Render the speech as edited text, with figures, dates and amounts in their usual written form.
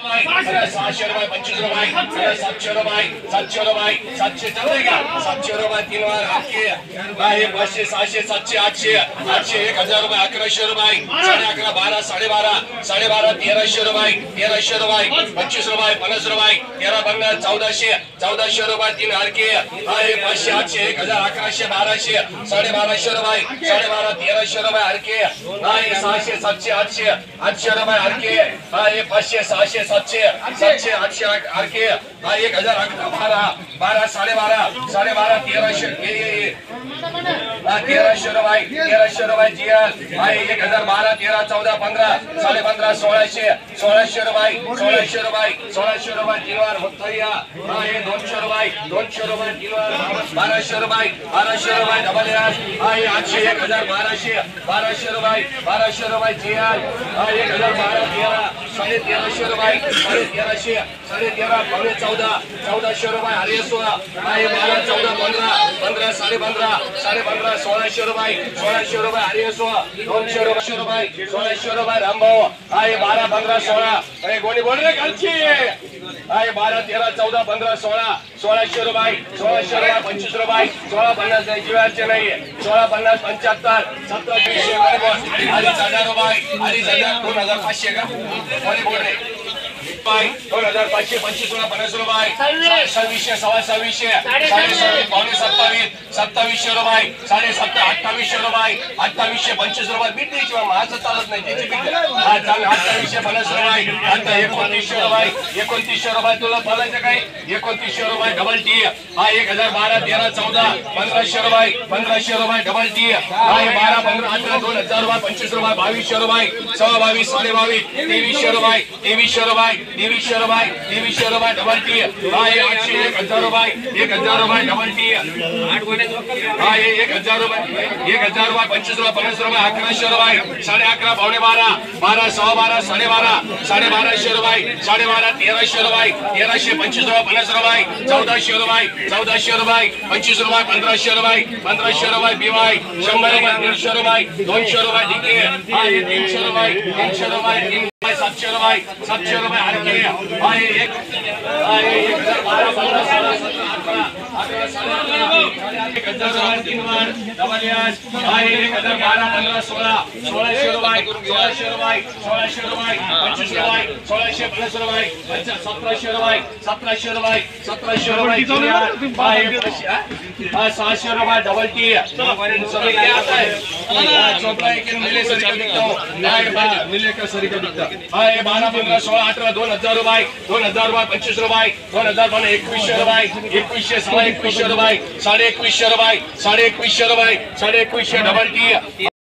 600 रुपये 25 रुपये 700 रुपये 700 चल देगा 700 रुपये 3 बार आपके 500 600 700 800 1000 रुपये 1100 रुपये 11.5 12 12.5 12.5 1300 रुपये 25 रुपये 50 रुपये 13 15 1400 रुपये 3 हर के 500 800 1000 1100 1200 12.5 रुपये 12.5 1300 रुपये हर के 600 700 800 रुपये हर के 500 600 700 800 हर के 1000 12 12 12.5 1300 1300 रुपये जीएल 1012 13 14 15 15.5 1600 रुपये 1600 रुपये 3 बार मुत्तैया 200 रुपये 1200 रुपये डबल 800 1000 1200 रुपये जीएल 1012 13 रुपये 13.5 पौने 1400 रुपये हरियाणा 12 14 15 15 15.5 1600 रुपये हरियाणा 200 रुपये 1600 रुपये रामभाऊ 12 15 16 अरे गोली बोल रहे कलची 12 13 14 15 1600 रुपये 25 रुपये 16 50 जीवाचे नाही 16 50 75 17 20 1000 रुपये 2500 का गोली बोल रहे 2500 25 50 रुपये 2600 2700 पावणे 2700 रुपये 27.5 2800 रुपये 2800 25 रुपये बीट द्यायची माझं चालत नाही त्याची बीट चालेल 2800 50 रुपये आता 2900 रुपये तुला बोलायचं काय 2900 रुपये डबल टी 1012 13 14 1500 रुपये डबल टी 12 15 18 2000 रुपये 25 रुपये 2200 रुपये 22 22.5 2300 रुपये डबल टी 800 1000 रुपये डबल टी 1000 रुपये 25 रुपये 50 रुपये 1100 रुपये 11.5 पौने 12 12 12.5 12.5 रुपये 12.5 1300 रुपये 25 रुपये 50 रुपये 1400 रुपये 25 रुपये 1500 रुपये बीवाय 100 रुपये 300 रुपये 200 रुपये डीके 300 रुपये 700 रुपये हर के 700 रुपये डबल टी सभी क्या आता है मिले का सरी का दिखता 12 15 16 18 2000 रुपये 25 रुपये 2000 2100 रुपये 2100 21.5 रुपये 21.5 रुपये 21.5 डबल टी